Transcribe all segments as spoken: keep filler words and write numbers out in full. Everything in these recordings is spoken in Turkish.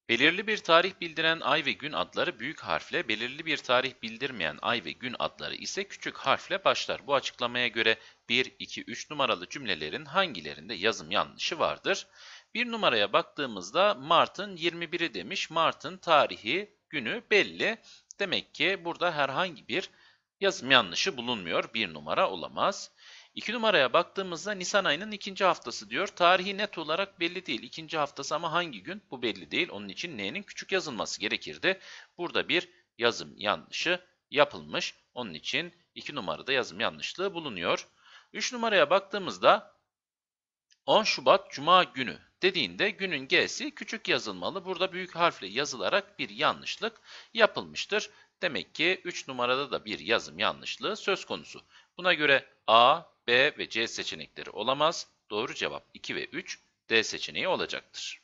Belirli bir tarih bildiren ay ve gün adları büyük harfle, belirli bir tarih bildirmeyen ay ve gün adları ise küçük harfle başlar. Bu açıklamaya göre bir, iki, üç numaralı cümlelerin hangilerinde yazım yanlışı vardır? bir numaraya baktığımızda Mart'ın yirmi biri demiş. Mart'ın tarihi, günü belli. Demek ki burada herhangi bir yazım yanlışı bulunmuyor. bir numara olamaz. iki numaraya baktığımızda Nisan ayının ikinci haftası diyor. Tarihi net olarak belli değil. İkinci haftası ama hangi gün? Bu belli değil. Onun için N'nin küçük yazılması gerekirdi. Burada bir yazım yanlışı yapılmış. Onun için iki numarada yazım yanlışlığı bulunuyor. üç numaraya baktığımızda on Şubat Cuma günü dediğinde günün G'si küçük yazılmalı. Burada büyük harfle yazılarak bir yanlışlık yapılmıştır. Demek ki üç numarada da bir yazım yanlışlığı söz konusu. Buna göre A, B ve C seçenekleri olamaz. Doğru cevap iki ve üç, D seçeneği olacaktır.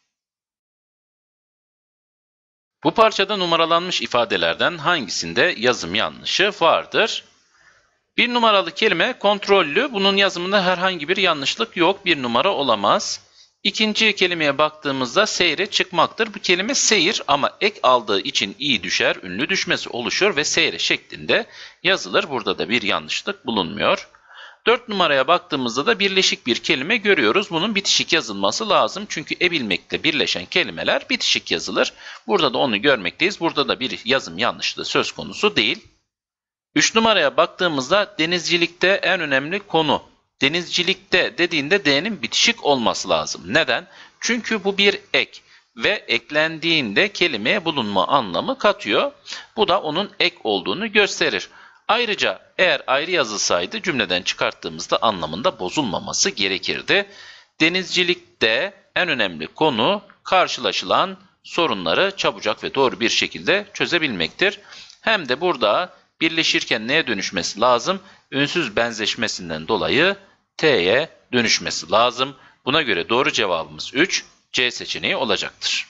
Bu parçada numaralanmış ifadelerden hangisinde yazım yanlışı vardır? Bir numaralı kelime kontrollü. Bunun yazımında herhangi bir yanlışlık yok. Bir numara olamaz. İkinci kelimeye baktığımızda seyre çıkmaktır. Bu kelime seyir ama ek aldığı için i düşer, ünlü düşmesi oluşur ve seyre şeklinde yazılır. Burada da bir yanlışlık bulunmuyor. Dört numaraya baktığımızda da birleşik bir kelime görüyoruz. Bunun bitişik yazılması lazım. Çünkü ebilmekle birleşen kelimeler bitişik yazılır. Burada da onu görmekteyiz. Burada da bir yazım yanlışlığı söz konusu değil. üç numaraya baktığımızda denizcilikte en önemli konu. Denizcilikte dediğinde D'nin bitişik olması lazım. Neden? Çünkü bu bir ek ve eklendiğinde kelimeye bulunma anlamı katıyor. Bu da onun ek olduğunu gösterir. Ayrıca eğer ayrı yazılsaydı cümleden çıkarttığımızda anlamında bozulmaması gerekirdi. Denizcilikte en önemli konu karşılaşılan sorunları çabucak ve doğru bir şekilde çözebilmektir. Hem de burada birleşirken neye dönüşmesi lazım? Ünsüz benzeşmesinden dolayı T'ye dönüşmesi lazım. Buna göre doğru cevabımız üç, C seçeneği olacaktır.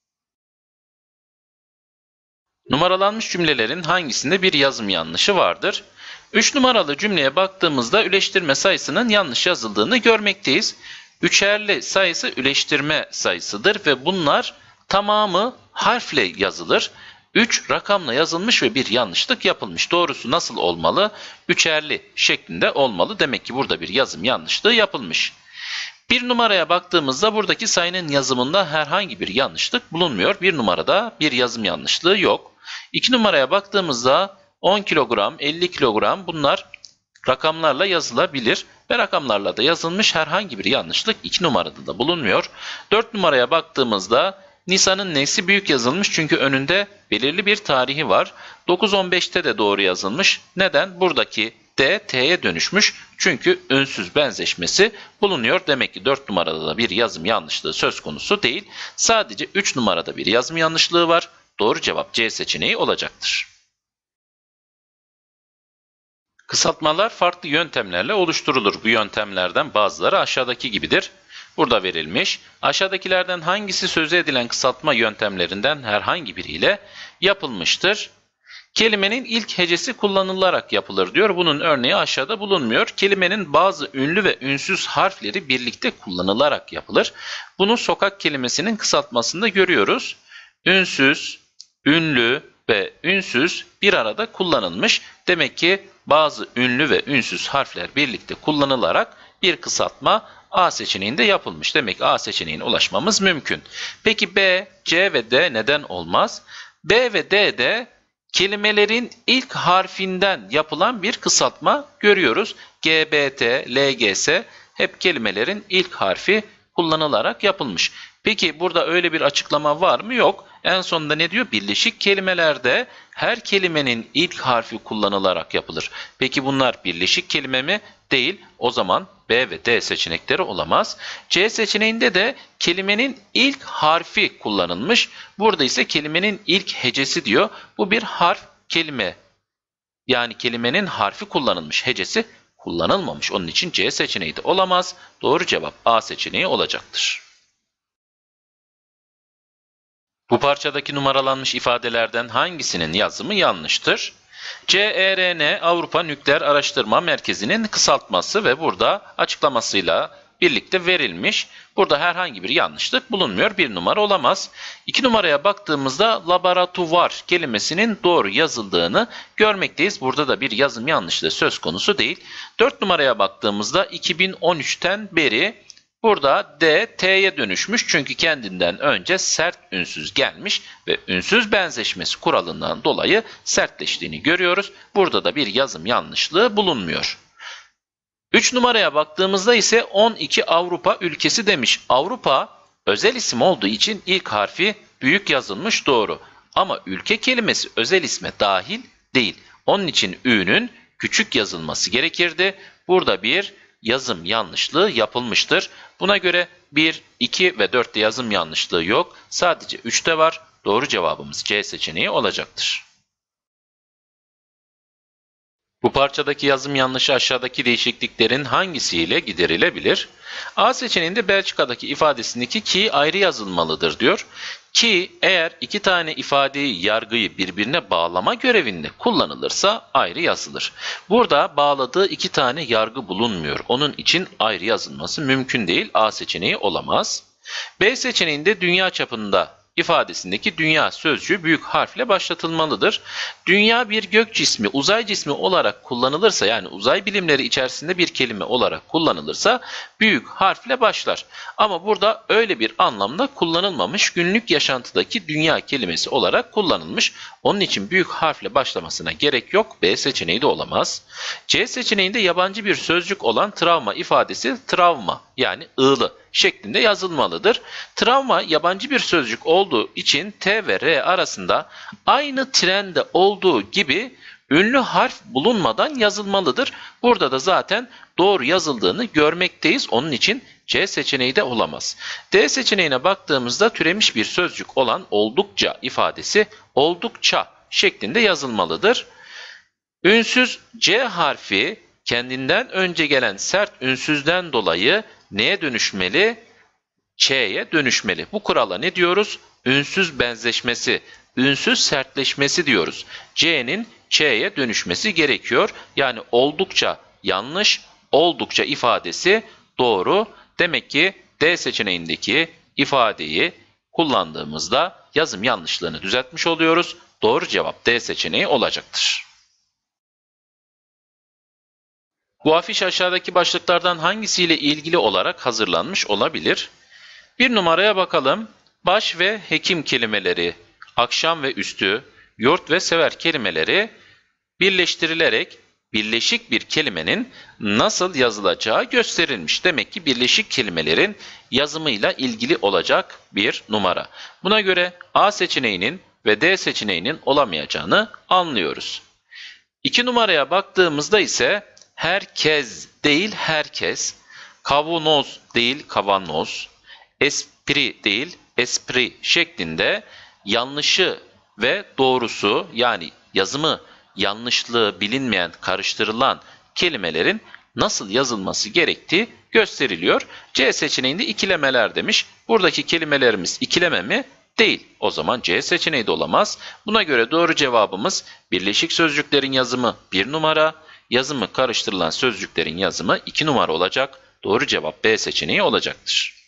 Numaralanmış cümlelerin hangisinde bir yazım yanlışı vardır? üç numaralı cümleye baktığımızda üleştirme sayısının yanlış yazıldığını görmekteyiz. Üçerli sayısı üleştirme sayısıdır ve bunlar tamamı harfle yazılır. üç rakamla yazılmış ve bir yanlışlık yapılmış. Doğrusu nasıl olmalı? Üçerli şeklinde olmalı. Demek ki burada bir yazım yanlışlığı yapılmış. Bir numaraya baktığımızda buradaki sayının yazımında herhangi bir yanlışlık bulunmuyor. Bir numarada bir yazım yanlışlığı yok. İki numaraya baktığımızda on kilogram, elli kilogram bunlar rakamlarla yazılabilir ve rakamlarla da yazılmış herhangi bir yanlışlık iki numarada da bulunmuyor. Dört numaraya baktığımızda Nisan'ın N'si büyük yazılmış çünkü önünde belirli bir tarihi var. dokuz on beşte de doğru yazılmış. Neden? Buradaki D, T'ye dönüşmüş. Çünkü ünsüz benzeşmesi bulunuyor. Demek ki dört numarada da bir yazım yanlışlığı söz konusu değil. Sadece üç numarada bir yazım yanlışlığı var. Doğru cevap C seçeneği olacaktır. Kısaltmalar farklı yöntemlerle oluşturulur. Bu yöntemlerden bazıları aşağıdaki gibidir. Burada verilmiş. Aşağıdakilerden hangisi sözü edilen kısaltma yöntemlerinden herhangi biriyle yapılmıştır? Kelimenin ilk hecesi kullanılarak yapılır diyor. Bunun örneği aşağıda bulunmuyor. Kelimenin bazı ünlü ve ünsüz harfleri birlikte kullanılarak yapılır. Bunu sokak kelimesinin kısaltmasında görüyoruz. Ünsüz, ünlü ve ünsüz bir arada kullanılmış. Demek ki bazı ünlü ve ünsüz harfler birlikte kullanılarak bir kısaltma A seçeneğinde yapılmış. Demek A seçeneğine ulaşmamız mümkün. Peki B, C ve D neden olmaz? B ve D'de kelimelerin ilk harfinden yapılan bir kısaltma görüyoruz. G, B, T, L, G, S hep kelimelerin ilk harfi kullanılarak yapılmış. Peki burada öyle bir açıklama var mı? Yok. En sonunda ne diyor? Birleşik kelimelerde her kelimenin ilk harfi kullanılarak yapılır. Peki bunlar birleşik kelime mi? Değil. O zaman B ve D seçenekleri olamaz. C seçeneğinde de kelimenin ilk harfi kullanılmış. Burada ise kelimenin ilk hecesi diyor. Bu bir harf kelime. Yani kelimenin harfi kullanılmış, hecesi kullanılmamış. Onun için C seçeneği de olamaz. Doğru cevap A seçeneği olacaktır. Bu parçadaki numaralanmış ifadelerden hangisinin yazımı yanlıştır? C E R N Avrupa Nükleer Araştırma Merkezi'nin kısaltması ve burada açıklamasıyla birlikte verilmiş. Burada herhangi bir yanlışlık bulunmuyor. Bir numara olamaz. İki numaraya baktığımızda laboratuvar kelimesinin doğru yazıldığını görmekteyiz. Burada da bir yazım yanlışlığı söz konusu değil. Dört numaraya baktığımızda iki bin on üçten beri burada D, T'ye dönüşmüş çünkü kendinden önce sert ünsüz gelmiş ve ünsüz benzeşmesi kuralından dolayı sertleştiğini görüyoruz. Burada da bir yazım yanlışlığı bulunmuyor. üç numaraya baktığımızda ise on iki Avrupa ülkesi demiş. Avrupa özel isim olduğu için ilk harfi büyük yazılmış, doğru. Ama ülke kelimesi özel isme dahil değil. Onun için Ü'nün küçük yazılması gerekirdi. Burada bir yazım yanlışlığı yapılmıştır. Buna göre bir, iki ve dörtte yazım yanlışlığı yok. Sadece üçte var. Doğru cevabımız C seçeneği olacaktır. Bu parçadaki yazım yanlışı aşağıdaki değişikliklerin hangisiyle giderilebilir? A seçeneğinde Belçika'daki ifadesindeki ki ayrı yazılmalıdır diyor. Ki eğer iki tane ifadeyi, yargıyı birbirine bağlama görevinde kullanılırsa ayrı yazılır. Burada bağladığı iki tane yargı bulunmuyor. Onun için ayrı yazılması mümkün değil. A seçeneği olamaz. B seçeneğinde dünya çapında ifadesindeki dünya sözcüğü büyük harfle başlatılmalıdır. Dünya bir gök cismi, uzay cismi olarak kullanılırsa, yani uzay bilimleri içerisinde bir kelime olarak kullanılırsa büyük harfle başlar. Ama burada öyle bir anlamda kullanılmamış, günlük yaşantıdaki dünya kelimesi olarak kullanılmış. Onun için büyük harfle başlamasına gerek yok. B seçeneği de olamaz. C seçeneğinde yabancı bir sözcük olan travma ifadesi travma, yani ığlı şeklinde yazılmalıdır. Travma yabancı bir sözcük olduğu için T ve R arasında aynı trende olduğu gibi ünlü harf bulunmadan yazılmalıdır. Burada da zaten doğru yazıldığını görmekteyiz. Onun için C seçeneği de olamaz. D seçeneğine baktığımızda türemiş bir sözcük olan oldukça ifadesi oldukça şeklinde yazılmalıdır. Ünsüz C harfi kendinden önce gelen sert ünsüzden dolayı neye dönüşmeli? Ç'ye dönüşmeli. Bu kurala ne diyoruz? Ünsüz benzeşmesi, ünsüz sertleşmesi diyoruz. C'nin Ç'ye dönüşmesi gerekiyor. Yani oldukça yanlış, oldukça ifadesi doğru. Demek ki D seçeneğindeki ifadeyi kullandığımızda yazım yanlışlığını düzeltmiş oluyoruz. Doğru cevap D seçeneği olacaktır. Bu afiş aşağıdaki başlıklardan hangisiyle ilgili olarak hazırlanmış olabilir? Bir numaraya bakalım. Baş ve hekim kelimeleri, akşam ve üstü, yurt ve sever kelimeleri birleştirilerek birleşik bir kelimenin nasıl yazılacağı gösterilmiş. Demek ki birleşik kelimelerin yazımıyla ilgili olacak bir numara. Buna göre A seçeneğinin ve D seçeneğinin olamayacağını anlıyoruz. İki numaraya baktığımızda ise herkes değil herkes, kavanoz değil kavanoz, espri değil espri şeklinde yanlışı ve doğrusu, yani yazımı yanlışlığı bilinmeyen, karıştırılan kelimelerin nasıl yazılması gerektiği gösteriliyor. C seçeneğinde ikilemeler demiş. Buradaki kelimelerimiz ikileme mi? Değil. O zaman C seçeneği de olamaz. Buna göre doğru cevabımız birleşik sözcüklerin yazımı bir numara, yazımı karıştırılan sözcüklerin yazımı iki numara olacak. Doğru cevap B seçeneği olacaktır.